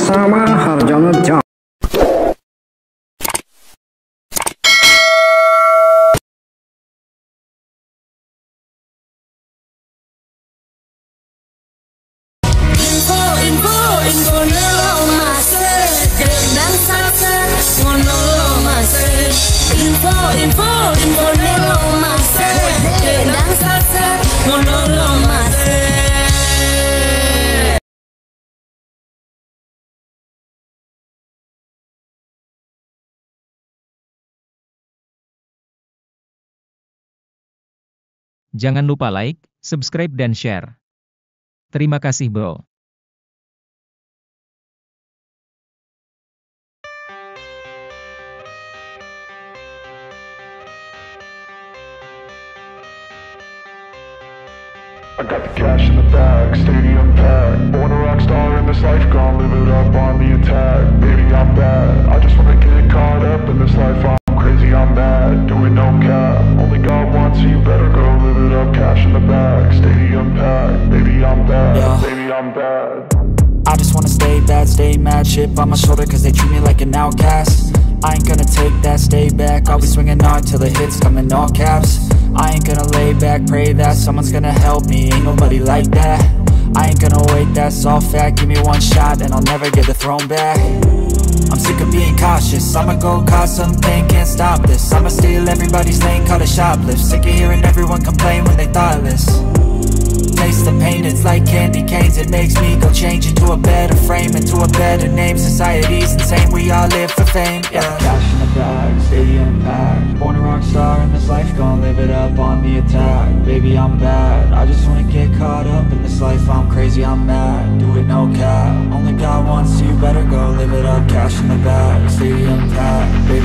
bersama Harjono Jam. Jangan lupa like, subscribe dan share. Terima kasih bro. I got the cash in the bag, stadium packed. Born a rock star in this life, gonna live it up on the attack. Baby, I'm bad, I just wanna get caught up in this life. I'm crazy, I'm mad, doing no cap. Only God wants, so you better go live it up. Cash in the bag, stadium packed. Baby, I'm bad, baby, I'm bad. I just wanna stay bad, stay mad. Chip on my shoulder cause they treat me like an outcast. I ain't gonna take that, stay back. I'll be swinging hard till the hits come in all caps. I ain't gonna lay back, pray that someone's gonna help me. Ain't nobody like that. I ain't gonna wait, that's all fact. Give me one shot and I'll never get the throne back. I'm sick of being cautious, I'ma go cause something, can't stop this. I'ma steal everybody's lane, call it shoplift. Sick of hearing everyone complain when they thoughtless. Taste the pain, it's like candy canes. It makes me go change into a better frame, into a better name. Society's insane, we all live for fame, yeah. Cash in the bag, stadium packed. Born a rock star in this life, gonna live it up on the attack. Baby, I'm bad, I just wanna get caught up in this life. I'm crazy, I'm mad, do it no cap. Only God wants, so you better go live it up. Cash in the bag, stadium packed.